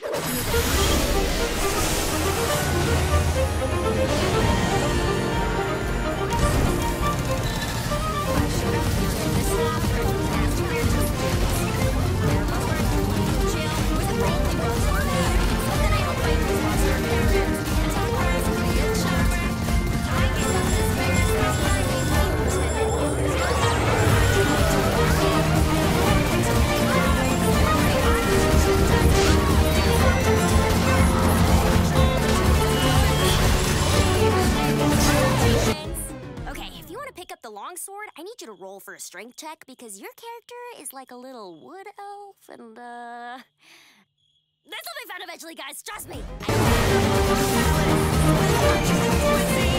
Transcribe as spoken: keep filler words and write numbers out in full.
I need you to roll for a strength check because your character is like a little wood elf and, uh... This will be fun eventually, guys, trust me!